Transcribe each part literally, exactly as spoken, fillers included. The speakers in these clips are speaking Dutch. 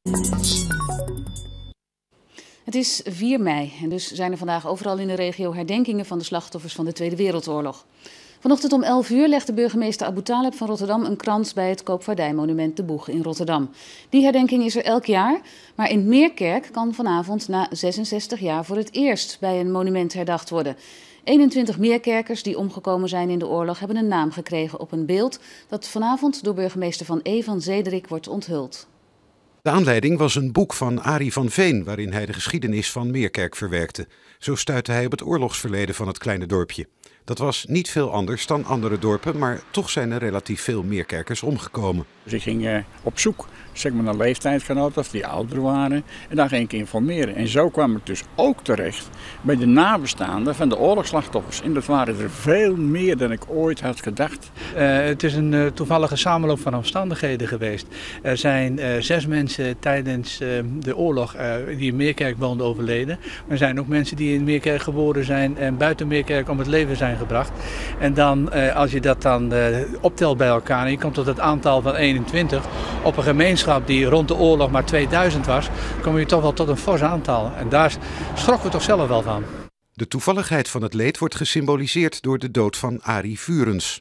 Het is vier mei en dus zijn er vandaag overal in de regio herdenkingen van de slachtoffers van de Tweede Wereldoorlog. Vanochtend om elf uur legde burgemeester Abu Taleb van Rotterdam een krans bij het koopvaardijmonument De Boeg in Rotterdam. Die herdenking is er elk jaar, maar in Meerkerk kan vanavond na zesenzestig jaar voor het eerst bij een monument herdacht worden. eenentwintig Meerkerkers die omgekomen zijn in de oorlog hebben een naam gekregen op een beeld dat vanavond door burgemeester Van E. van Zederik wordt onthuld. De aanleiding was een boek van Arie van Veen waarin hij de geschiedenis van Meerkerk verwerkte. Zo stuitte hij op het oorlogsverleden van het kleine dorpje. Dat was niet veel anders dan andere dorpen, maar toch zijn er relatief veel Meerkerkers omgekomen. Dus ik ging uh, op zoek zeg maar, naar leeftijdsgenoten of die ouder waren en daar ging ik informeren. En zo kwam ik dus ook terecht bij de nabestaanden van de oorlogsslachtoffers. En dat waren er veel meer dan ik ooit had gedacht. Uh, het is een uh, toevallige samenloop van omstandigheden geweest. Er zijn uh, zes mensen tijdens uh, de oorlog uh, die in Meerkerk woonden overleden. Maar er zijn ook mensen die in Meerkerk geboren zijn en buiten Meerkerk om het leven zijn gebracht. En dan, uh, als je dat dan uh, optelt bij elkaar en je komt tot het aantal van eenentwintig op een gemeenschap die rond de oorlog maar tweeduizend was, kom je toch wel tot een fors aantal. En daar schrokken we toch zelf wel van. De toevalligheid van het leed wordt gesymboliseerd door de dood van Arie Vurens.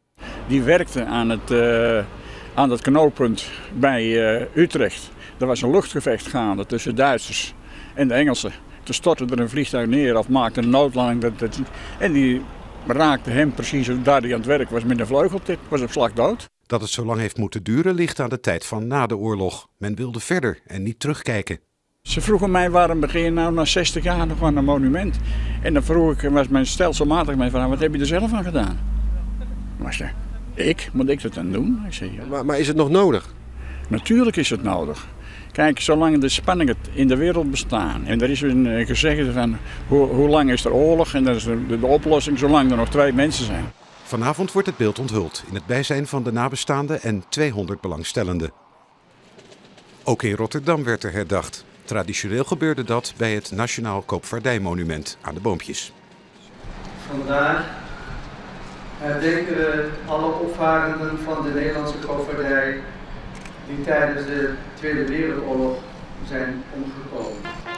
Die werkte aan het, uh, aan het knooppunt bij uh, Utrecht. Er was een luchtgevecht gaande tussen Duitsers en de Engelsen. Toen stortte er een vliegtuig neer of maakte een noodlanding. En die raakte hem precies daar hij aan het werk was met een vleugeltip. Was op slag dood. Dat het zo lang heeft moeten duren ligt aan de tijd van na de oorlog. Men wilde verder en niet terugkijken. Ze vroegen mij waarom begin je nou na zestig jaar nog aan een monument. En dan vroeg ik, was mijn stelselmatig mijn vraag, wat heb je er zelf aan gedaan? Maar ze, ik? Moet ik dat dan doen? Ik zei, ja. maar, maar is het nog nodig? Natuurlijk is het nodig. Kijk, zolang de spanningen in de wereld bestaan en er is een gezegde van hoe, hoe lang is er oorlog en dat is de, de oplossing zolang er nog twee mensen zijn. Vanavond wordt het beeld onthuld in het bijzijn van de nabestaanden en tweehonderd belangstellenden. Ook in Rotterdam werd er herdacht. Traditioneel gebeurde dat bij het Nationaal Koopvaardijmonument aan de Boompjes. Vandaag herdenken we alle opvarenden van de Nederlandse koopvaardij die tijdens de Tweede Wereldoorlog zijn omgekomen.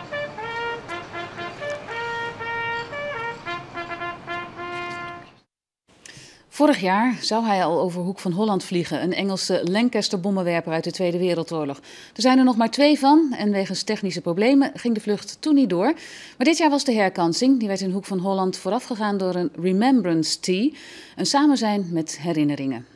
Vorig jaar zou hij al over Hoek van Holland vliegen, een Engelse Lancaster-bommenwerper uit de Tweede Wereldoorlog. Er zijn er nog maar twee van en wegens technische problemen ging de vlucht toen niet door. Maar dit jaar was de herkansing, die werd in Hoek van Holland voorafgegaan door een Remembrance Tea, een samenzijn met herinneringen.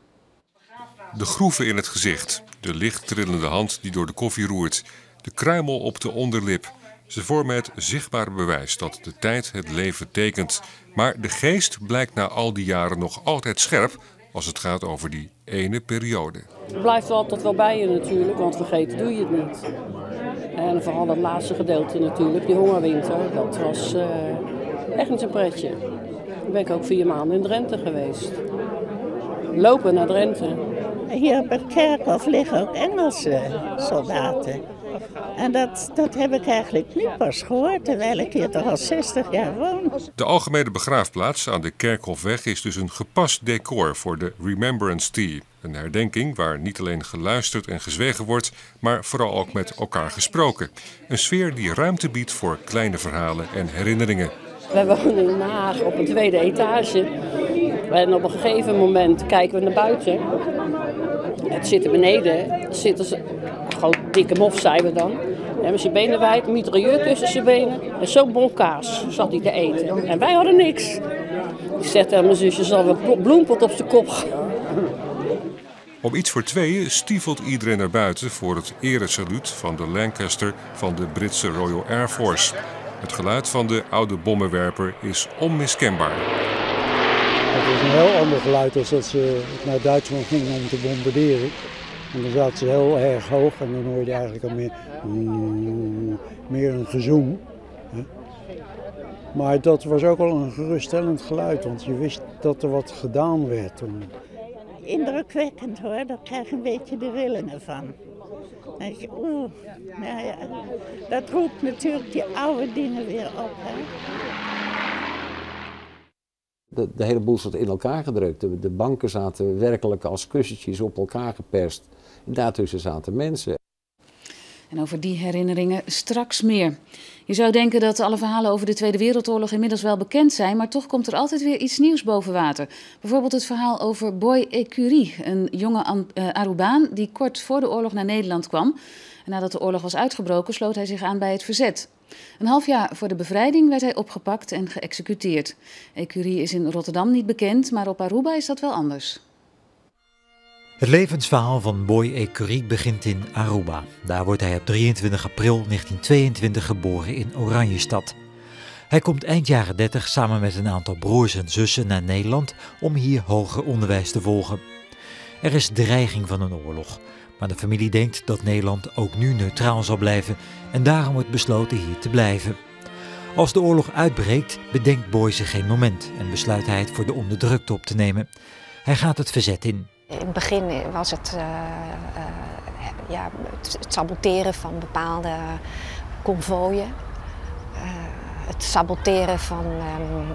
De groeven in het gezicht, de licht trillende hand die door de koffie roert, de kruimel op de onderlip. Ze vormen het zichtbare bewijs dat de tijd het leven tekent. Maar de geest blijkt na al die jaren nog altijd scherp als het gaat over die ene periode. Het blijft er altijd wel bij je natuurlijk, want vergeten doe je het niet. En vooral het laatste gedeelte natuurlijk, die hongerwinter, dat was uh, echt niet zo'n pretje. Dan ben ik ook vier maanden in Drenthe geweest. Lopen naar Drenthe. Hier op het kerkhof liggen ook Engelse soldaten. En dat, dat heb ik eigenlijk nu pas gehoord, terwijl ik hier toch al zestig jaar woon. De algemene begraafplaats aan de Kerkhofweg is dus een gepast decor voor de Remembrance Tea. Een herdenking waar niet alleen geluisterd en gezwegen wordt, maar vooral ook met elkaar gesproken. Een sfeer die ruimte biedt voor kleine verhalen en herinneringen. Wij wonen in Den Haag op een tweede etage. En op een gegeven moment kijken we naar buiten. Het zitten beneden, zitten ze, gewoon dikke mof zijn we dan. Hebben zijn benen wijd, mitrailleur tussen zijn benen. En zo'n bon kaas zat hij te eten. En wij hadden niks. Ik zeg tegen mijn zusje, zal een bloempot op zijn kop. Om iets voor tweeën stiefelt iedereen naar buiten voor het eresaluut van de Lancaster van de Britse Royal Air Force. Het geluid van de oude bommenwerper is onmiskenbaar. Het is een heel ander geluid dan dat ze naar Duitsland gingen om te bombarderen. En dan zaten ze heel erg hoog en dan hoorde je eigenlijk al meer, mm, meer een gezoem. Hè. Maar dat was ook wel een geruststellend geluid, want je wist dat er wat gedaan werd toen. Indrukwekkend hoor, daar krijg je een beetje de rillingen van. Dan denk je, oeh, nou ja, dat roept natuurlijk die oude dingen weer op. Hè. De, de hele boel zat in elkaar gedrukt. De, de banken zaten werkelijk als kussentjes op elkaar geperst. En daartussen zaten mensen. En over die herinneringen straks meer. Je zou denken dat alle verhalen over de Tweede Wereldoorlog inmiddels wel bekend zijn, maar toch komt er altijd weer iets nieuws boven water. Bijvoorbeeld het verhaal over Boy Écurie, een jonge uh, Arubaan die kort voor de oorlog naar Nederland kwam. En nadat de oorlog was uitgebroken, sloot hij zich aan bij het verzet. Een half jaar voor de bevrijding werd hij opgepakt en geëxecuteerd. Écurie is in Rotterdam niet bekend, maar op Aruba is dat wel anders. Het levensverhaal van Boy Écurie begint in Aruba. Daar wordt hij op drieëntwintig april negentien tweeëntwintig geboren in Oranjestad. Hij komt eind jaren dertig samen met een aantal broers en zussen naar Nederland om hier hoger onderwijs te volgen. Er is dreiging van een oorlog, maar de familie denkt dat Nederland ook nu neutraal zal blijven en daarom wordt besloten hier te blijven. Als de oorlog uitbreekt, bedenkt Boy zich geen moment en besluit hij het voor de onderdrukte op te nemen. Hij gaat het verzet in. In het begin was het, uh, uh, ja, het, het saboteren van bepaalde konvooien, uh, het saboteren van um,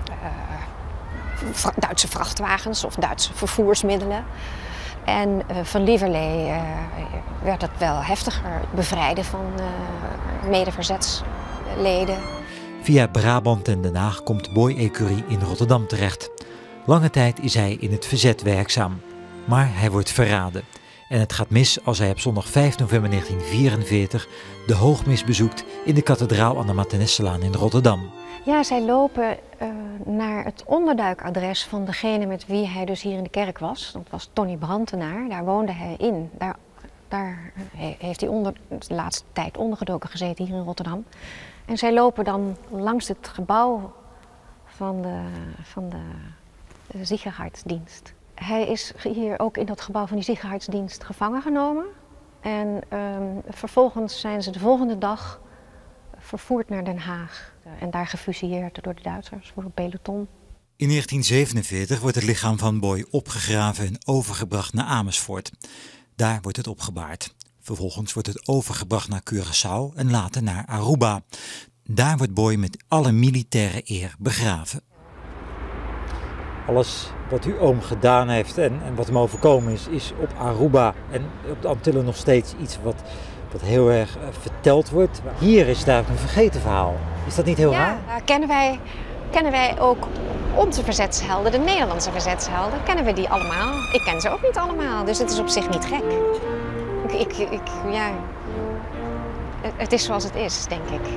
uh, vra Duitse vrachtwagens of Duitse vervoersmiddelen. En uh, van Lieverlee uh, werd het wel heftiger, bevrijden van uh, medeverzetsleden. Via Brabant en Den Haag komt Boy Écurie in Rotterdam terecht. Lange tijd is hij in het verzet werkzaam. Maar hij wordt verraden. En het gaat mis als hij op zondag vijf november negentien vierenveertig de hoogmis bezoekt in de kathedraal aan de Martinessalaan in Rotterdam. Ja, zij lopen uh, naar het onderduikadres van degene met wie hij dus hier in de kerk was. Dat was Tony Brantenaar, daar woonde hij in. Daar, daar heeft hij onder, de laatste tijd ondergedoken gezeten hier in Rotterdam. En zij lopen dan langs het gebouw van de, van de, de Sicherheidsdienst. Hij is hier ook in dat gebouw van die Sicherheidsdienst gevangen genomen. En um, vervolgens zijn ze de volgende dag vervoerd naar Den Haag. En daar gefusilleerd door de Duitsers voor een peloton. In negentien zevenenveertig wordt het lichaam van Boy opgegraven en overgebracht naar Amersfoort. Daar wordt het opgebaard. Vervolgens wordt het overgebracht naar Curaçao en later naar Aruba. Daar wordt Boy met alle militaire eer begraven. Alles wat uw oom gedaan heeft en, en wat hem overkomen is, is op Aruba en op de Antillen nog steeds iets wat, wat heel erg uh, verteld wordt. Hier is daar een vergeten verhaal. Is dat niet heel ja, raar? Ja, kennen wij, kennen wij ook onze verzetshelden, de Nederlandse verzetshelden, kennen we die allemaal? Ik ken ze ook niet allemaal, dus het is op zich niet gek. Ik, ik, ik, ja, het is zoals het is, denk ik.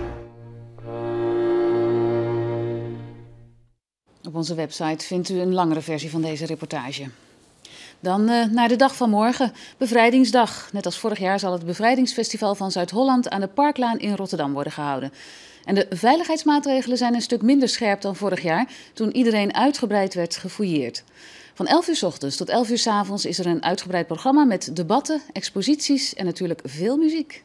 Op onze website vindt u een langere versie van deze reportage. Dan uh, naar de dag van morgen, Bevrijdingsdag. Net als vorig jaar zal het Bevrijdingsfestival van Zuid-Holland aan de Parklaan in Rotterdam worden gehouden. En de veiligheidsmaatregelen zijn een stuk minder scherp dan vorig jaar, toen iedereen uitgebreid werd gefouilleerd. Van elf uur 's ochtends tot elf uur 's avonds is er een uitgebreid programma met debatten, exposities en natuurlijk veel muziek.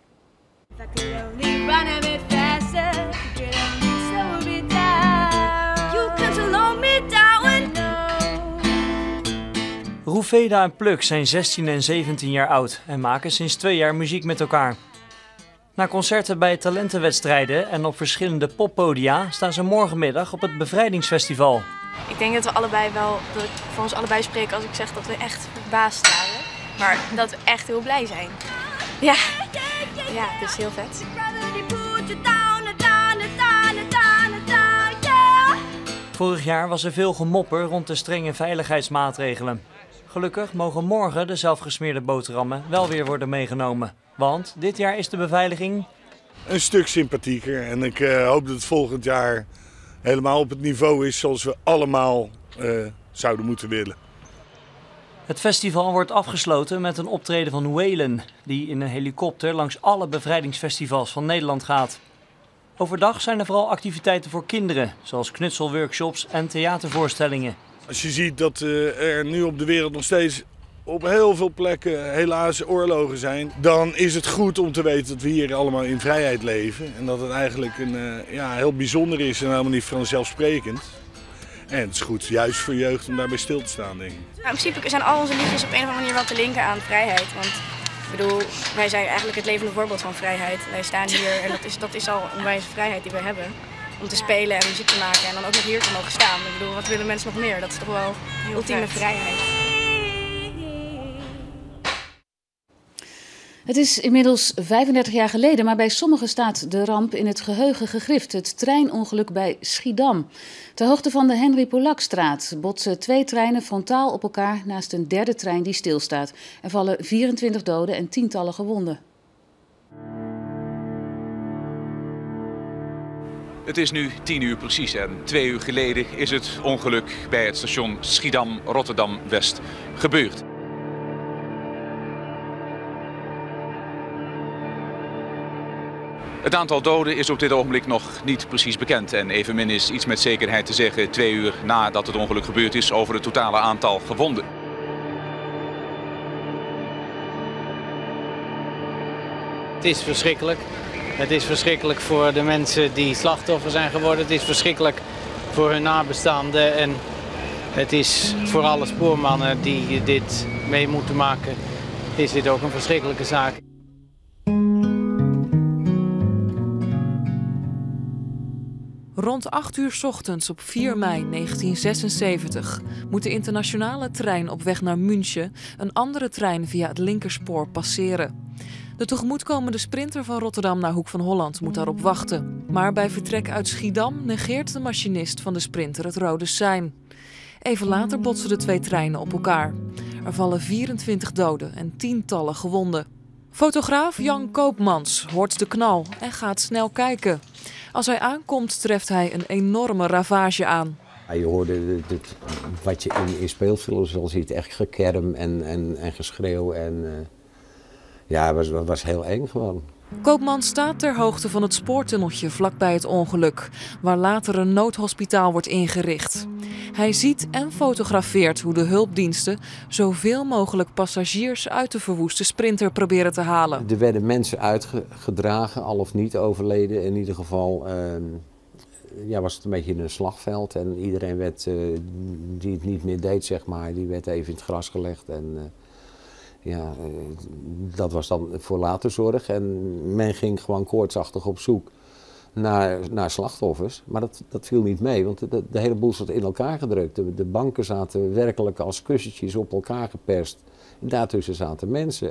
Roefeda en Pluk zijn zestien en zeventien jaar oud en maken sinds twee jaar muziek met elkaar. Na concerten bij talentenwedstrijden en op verschillende poppodia staan ze morgenmiddag op het Bevrijdingsfestival. Ik denk dat we allebei wel, dat ik voor ons allebei spreek als ik zeg dat we echt verbaasd waren. Maar dat we echt heel blij zijn. Ja, ja, dus heel vet. Vorig jaar was er veel gemopper rond de strenge veiligheidsmaatregelen. Gelukkig mogen morgen de zelfgesmeerde boterhammen wel weer worden meegenomen. Want dit jaar is de beveiliging een stuk sympathieker. En ik uh, hoop dat het volgend jaar helemaal op het niveau is zoals we allemaal uh, zouden moeten willen. Het festival wordt afgesloten met een optreden van Waylon, die in een helikopter langs alle bevrijdingsfestivals van Nederland gaat. Overdag zijn er vooral activiteiten voor kinderen, zoals knutselworkshops en theatervoorstellingen. Als je ziet dat uh, er nu op de wereld nog steeds op heel veel plekken helaas oorlogen zijn, dan is het goed om te weten dat we hier allemaal in vrijheid leven. En dat het eigenlijk een, uh, ja, heel bijzonder is en helemaal niet vanzelfsprekend. En het is goed, juist voor jeugd, om daarbij stil te staan, denk ik. Nou, in principe zijn al onze liedjes op een of andere manier wel te linken aan vrijheid. Want ik bedoel, wij zijn eigenlijk het levende voorbeeld van vrijheid. Wij staan hier en dat is, dat is al een wijze vrijheid die we hebben. Om te spelen en muziek te maken en dan ook nog hier te mogen staan. Ik bedoel, wat willen mensen nog meer? Dat is toch wel ultieme vrijheid. Het is inmiddels vijfendertig jaar geleden, maar bij sommigen staat de ramp in het geheugen gegrift. Het treinongeluk bij Schiedam. Ter hoogte van de Henry Polakstraat botsen twee treinen frontaal op elkaar naast een derde trein die stilstaat. Er vallen vierentwintig doden en tientallen gewonden. Het is nu tien uur precies en twee uur geleden is het ongeluk bij het station Schiedam-Rotterdam-West gebeurd. Het aantal doden is op dit ogenblik nog niet precies bekend en evenmin is iets met zekerheid te zeggen twee uur nadat het ongeluk gebeurd is over het totale aantal gewonden. Het is verschrikkelijk. Het is verschrikkelijk voor de mensen die slachtoffer zijn geworden. Het is verschrikkelijk voor hun nabestaanden en het is voor alle spoormannen die dit mee moeten maken, is dit ook een verschrikkelijke zaak. Rond acht uur 's ochtends op vier mei negentien zesenzeventig moet de internationale trein op weg naar München een andere trein via het linkerspoor passeren. De tegemoetkomende sprinter van Rotterdam naar Hoek van Holland moet daarop wachten. Maar bij vertrek uit Schiedam negeert de machinist van de sprinter het rode sein. Even later botsen de twee treinen op elkaar. Er vallen vierentwintig doden en tientallen gewonden. Fotograaf Jan Koopmans hoort de knal en gaat snel kijken. Als hij aankomt treft hij een enorme ravage aan. Ja, je hoorde het, het, wat je in, in speelfilms wel ziet, echt gekerm en, en, en geschreeuw. En, uh, ja, het was, was heel eng gewoon. Koopman staat ter hoogte van het spoortunneltje vlakbij het ongeluk, waar later een noodhospitaal wordt ingericht. Hij ziet en fotografeert hoe de hulpdiensten zoveel mogelijk passagiers uit de verwoeste sprinter proberen te halen. Er werden mensen uitgedragen, al of niet overleden. In ieder geval uh, ja, was het een beetje een slagveld en iedereen werd, uh, die het niet meer deed, zeg maar, die werd even in het gras gelegd. En, uh, Ja, dat was dan voor later zorg en men ging gewoon koortsachtig op zoek naar, naar slachtoffers. Maar dat, dat viel niet mee, want de, de hele boel zat in elkaar gedrukt. De, de banken zaten werkelijk als kussentjes op elkaar geperst. En daartussen zaten mensen.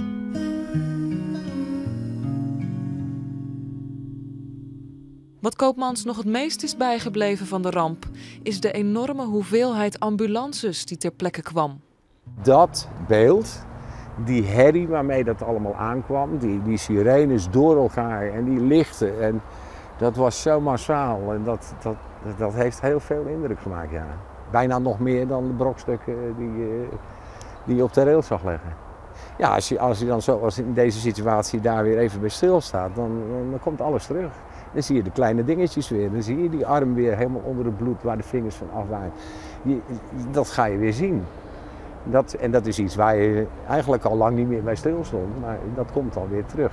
Wat Koopmans nog het meest is bijgebleven van de ramp, is de enorme hoeveelheid ambulances die ter plekke kwam. Dat beeld, die herrie waarmee dat allemaal aankwam, die, die sirenes door elkaar en die lichten, en dat was zo massaal en dat, dat, dat heeft heel veel indruk gemaakt. Ja. Bijna nog meer dan de brokstukken die, die je op de rail zag leggen. Ja, als je, als je dan zoals in deze situatie daar weer even bij stilstaat, dan, dan komt alles terug. Dan zie je de kleine dingetjes weer, dan zie je die arm weer helemaal onder het bloed waar de vingers van afwaaien. Je, dat ga je weer zien. Dat, en dat is iets waar je eigenlijk al lang niet meer bij stil stond, maar dat komt alweer terug.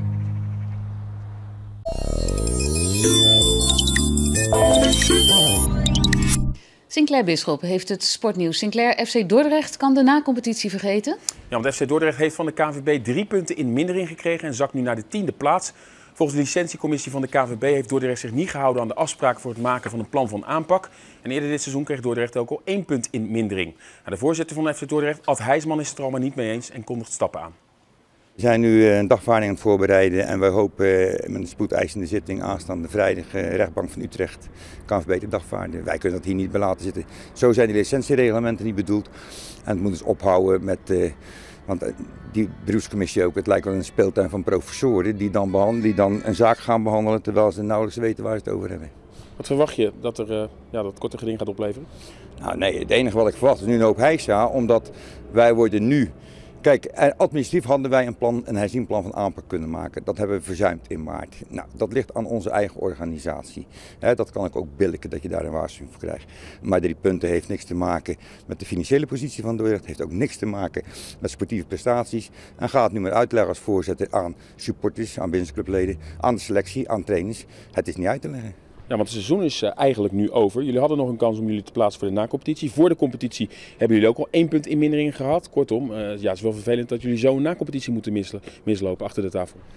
Sinclair Bisschop heeft het sportnieuws. Sinclair, F C Dordrecht kan de na-competitie vergeten? Ja, want F C Dordrecht heeft van de K N V B drie punten in mindering gekregen en zakt nu naar de tiende plaats. Volgens de licentiecommissie van de K N V B heeft Dordrecht zich niet gehouden aan de afspraak voor het maken van een plan van aanpak. En eerder dit seizoen kreeg Dordrecht ook al één punt in mindering. Nou, de voorzitter van F C Dordrecht, Ad Heijsman, is het er allemaal niet mee eens en kondigt stappen aan. We zijn nu een dagvaarding aan het voorbereiden en wij hopen met een spoedeisende zitting aanstaande vrijdag rechtbank van Utrecht K N V B te dagvaarden. Wij kunnen dat hier niet bij laten zitten. Zo zijn de licentiereglementen niet bedoeld. En het moet dus ophouden met, uh, want die beroepscommissie ook, het lijkt wel een speeltuin van professoren die dan, behandelen, die dan een zaak gaan behandelen terwijl ze nauwelijks weten waar ze het over hebben. Wat verwacht je dat er uh, ja, dat korte geding gaat opleveren? Nou nee, het enige wat ik verwacht is nu een hoop heisa, omdat wij worden nu... Kijk, administratief hadden wij een plan, een herzienplan van aanpak kunnen maken. Dat hebben we verzuimd in maart. Nou, dat ligt aan onze eigen organisatie. He, dat kan ik ook billijken dat je daar een waarschuwing voor krijgt. Maar drie punten heeft niks te maken met de financiële positie van Dordrecht. Het heeft ook niks te maken met sportieve prestaties. En ga het nu maar uitleggen als voorzitter aan supporters, aan businessclubleden, aan de selectie, aan trainers. Het is niet uit te leggen. Ja, want het seizoen is uh, eigenlijk nu over. Jullie hadden nog een kans om jullie te plaatsen voor de na-competitie. Voor de competitie hebben jullie ook al één punt in mindering gehad. Kortom, uh, ja, het is wel vervelend dat jullie zo een na-competitie moeten mislopen achter de tafel.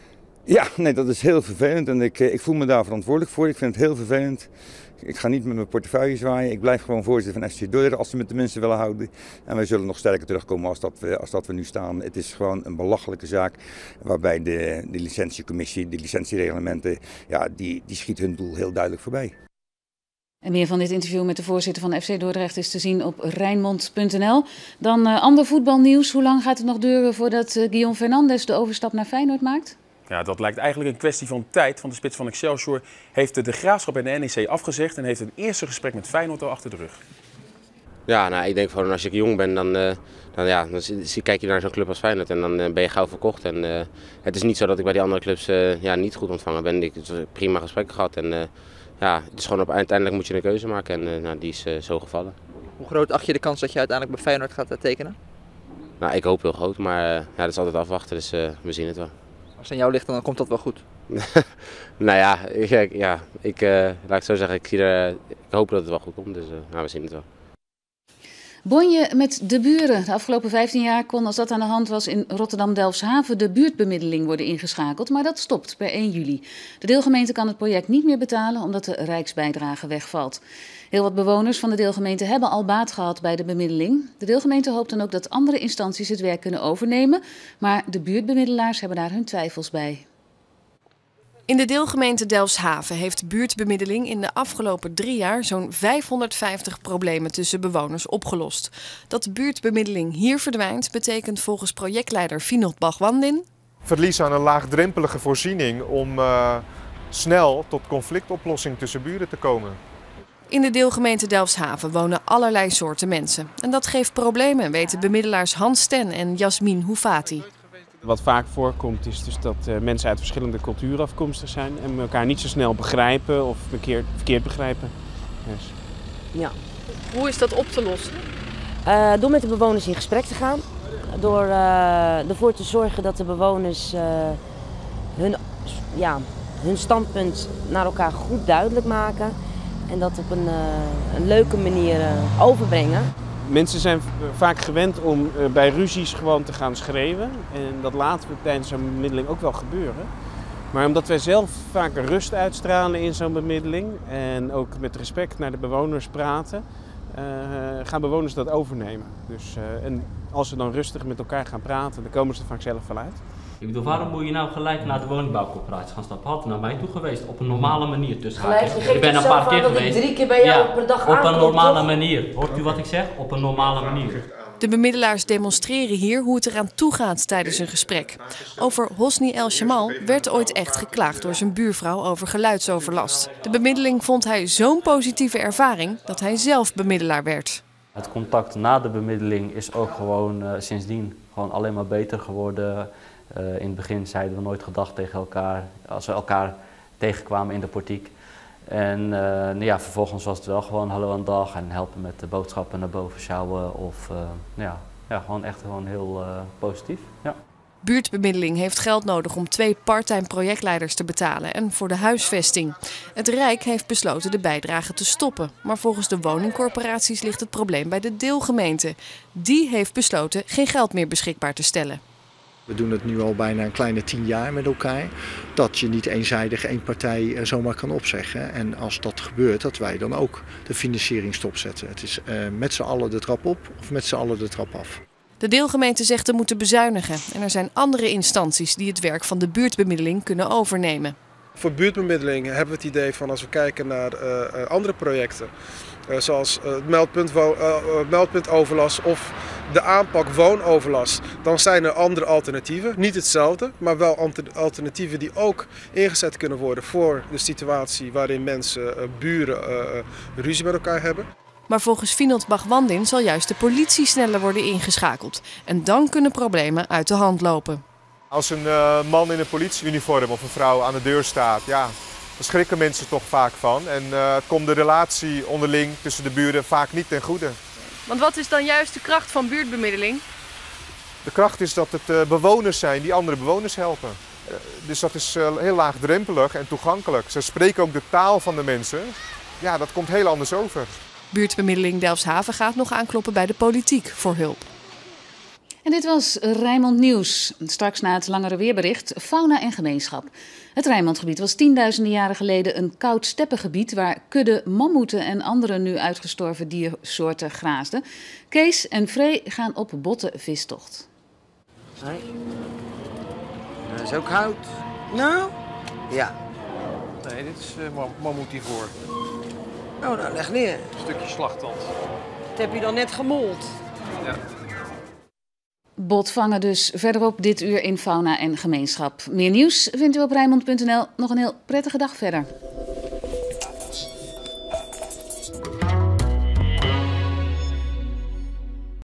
Ja, nee, dat is heel vervelend en ik, ik voel me daar verantwoordelijk voor. Ik vind het heel vervelend. Ik ga niet met mijn portefeuille zwaaien. Ik blijf gewoon voorzitter van F C Dordrecht als we met de mensen willen houden. En wij zullen nog sterker terugkomen als dat we, als dat we nu staan. Het is gewoon een belachelijke zaak waarbij de, de licentiecommissie, de licentiereglementen, ja, die, die schiet hun doel heel duidelijk voorbij. En meer van dit interview met de voorzitter van F C Dordrecht is te zien op Rijnmond punt n l. Dan uh, ander voetbalnieuws. Hoe lang gaat het nog duren voordat uh, Guillaume Fernandes de overstap naar Feyenoord maakt? Ja, dat lijkt eigenlijk een kwestie van tijd. Want de spits van Excelsior heeft de Graafschap en de N E C afgezegd en heeft een eerste gesprek met Feyenoord al achter de rug. Ja, nou, ik denk van als ik jong ben, dan, uh, dan, ja, dan kijk je naar zo'n club als Feyenoord en dan uh, ben je gauw verkocht. En, uh, het is niet zo dat ik bij die andere clubs uh, ja, niet goed ontvangen ben. Ik heb prima gesprekken gehad en uh, ja, het is gewoon op, uiteindelijk moet je een keuze maken en uh, nou, die is uh, zo gevallen. Hoe groot acht je de kans dat je uiteindelijk bij Feyenoord gaat uh, tekenen? Nou, ik hoop heel groot, maar uh, ja, dat is altijd afwachten, dus uh, we zien het wel. Als het aan jou ligt, dan komt dat wel goed. Nou ja, ik, ja ik, uh, laat ik het zo zeggen, ik, zie er, ik hoop dat het wel goed komt, dus uh, nou, we zien het wel. Bonje met de buren. De afgelopen vijftien jaar kon, als dat aan de hand was, in Rotterdam-Delfshaven de buurtbemiddeling worden ingeschakeld. Maar dat stopt per één juli. De deelgemeente kan het project niet meer betalen omdat de rijksbijdrage wegvalt. Heel wat bewoners van de deelgemeente hebben al baat gehad bij de bemiddeling. De deelgemeente hoopt dan ook dat andere instanties het werk kunnen overnemen. Maar de buurtbemiddelaars hebben daar hun twijfels bij. In de deelgemeente Delfshaven heeft buurtbemiddeling in de afgelopen drie jaar zo'n vijfhonderdvijftig problemen tussen bewoners opgelost. Dat buurtbemiddeling hier verdwijnt betekent volgens projectleider Vinod Bhagwandin verlies aan een laagdrempelige voorziening om uh, snel tot conflictoplossing tussen buren te komen. In de deelgemeente Delfshaven wonen allerlei soorten mensen. En dat geeft problemen, weten bemiddelaars Hans Sten en Jasmin Houfati. Wat vaak voorkomt is dus dat uh, mensen uit verschillende culturen afkomstig zijn en elkaar niet zo snel begrijpen of verkeerd, verkeerd begrijpen. Yes. Ja. Hoe is dat op te lossen? Uh, door met de bewoners in gesprek te gaan. Door uh, ervoor te zorgen dat de bewoners uh, hun, ja, hun standpunt naar elkaar goed duidelijk maken. En dat op een, uh, een leuke manier uh, overbrengen. Mensen zijn vaak gewend om uh, bij ruzies gewoon te gaan schreeuwen. En dat laten we tijdens zo'n bemiddeling ook wel gebeuren. Maar omdat wij zelf vaak rust uitstralen in zo'n bemiddeling en ook met respect naar de bewoners praten, uh, gaan bewoners dat overnemen. Dus, uh, en als ze dan rustig met elkaar gaan praten, dan komen ze er vaak zelf wel uit. Ik bedoel, waarom moet je nou gelijk naar de woningbouwcorporatie gaan stappen? Had naar mij toe geweest, op een normale manier. Dus ik ben een paar keer geweest. Drie keer bij jou ja, per dag op aankomt, een normale toch? manier. Hoort u wat ik zeg? Op een normale manier. De bemiddelaars demonstreren hier hoe het eraan toe gaat tijdens een gesprek. Over Hosni El Shamal werd ooit echt geklaagd door zijn buurvrouw over geluidsoverlast. De bemiddeling vond hij zo'n positieve ervaring dat hij zelf bemiddelaar werd. Het contact na de bemiddeling is ook gewoon uh, sindsdien gewoon alleen maar beter geworden. Uh, in het begin zeiden we nooit gedag tegen elkaar, als we elkaar tegenkwamen in de portiek. En uh, nou ja, vervolgens was het wel gewoon hallo en dag en helpen met de boodschappen naar boven sjouwen. Of uh, ja, ja, gewoon echt gewoon heel uh, positief. Ja. Buurtbemiddeling heeft geld nodig om twee parttime projectleiders te betalen en voor de huisvesting. Het Rijk heeft besloten de bijdrage te stoppen. Maar volgens de woningcorporaties ligt het probleem bij de deelgemeente. Die heeft besloten geen geld meer beschikbaar te stellen. We doen het nu al bijna een kleine tien jaar met elkaar. Dat je niet eenzijdig één partij zomaar kan opzeggen. En als dat gebeurt, dat wij dan ook de financiering stopzetten. Het is uh, met z'n allen de trap op of met z'n allen de trap af. De deelgemeente zegt te moeten bezuinigen. En er zijn andere instanties die het werk van de buurtbemiddeling kunnen overnemen. Voor buurtbemiddeling hebben we het idee van als we kijken naar uh, andere projecten. Uh, zoals uh, het meldpunt, wo- uh, meldpunt overlast of de aanpak woonoverlast. Dan zijn er andere alternatieven. Niet hetzelfde, maar wel alternatieven die ook ingezet kunnen worden voor de situatie waarin mensen, uh, buren, uh, ruzie met elkaar hebben. Maar volgens Vinod Bhagwandin zal juist de politie sneller worden ingeschakeld. En dan kunnen problemen uit de hand lopen. Als een uh, man in een politieuniform of een vrouw aan de deur staat, ja, daar schrikken mensen toch vaak van. En uh, het komt de relatie onderling tussen de buren vaak niet ten goede. Want wat is dan juist de kracht van buurtbemiddeling? De kracht is dat het uh, bewoners zijn die andere bewoners helpen. Uh, dus dat is uh, heel laagdrempelig en toegankelijk. Ze spreken ook de taal van de mensen. Ja, dat komt heel anders over. Buurtbemiddeling Delfshaven gaat nog aankloppen bij de politiek voor hulp. En dit was Rijnmond Nieuws. Straks na het langere weerbericht fauna en gemeenschap. Het Rijnmondgebied was tienduizenden jaren geleden een koud steppengebied waar kudde mammoeten en andere nu uitgestorven diersoorten graasden. Kees en Free gaan op bottenvistocht. Nee. Dat is ook hout. Nou? Ja. Nee, dit is uh, mammoetivoor. Oh, nou leg neer. Een stukje slagtand. Dat heb je dan net gemold. Ja. Botvangen dus verderop dit uur in fauna en gemeenschap. Meer nieuws vindt u op Rijnmond punt n l. Nog een heel prettige dag verder.